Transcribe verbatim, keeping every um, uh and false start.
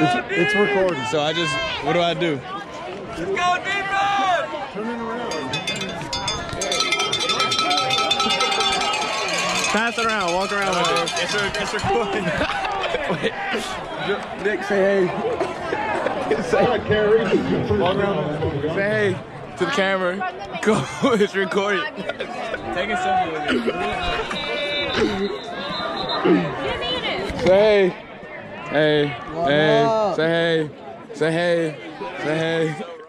It's, it's recording. So I just, what do I do? Let's go defense! Turn it around. Pass it around, walk around with it. It's, re it's recording. Wait. Nick, say hey. Say hi, Carrie. Walk around. Say hey to the camera. Go, it's recording. Take a selfie with it. Say hey. Hey, hey, say hey. Say hey. Say hey.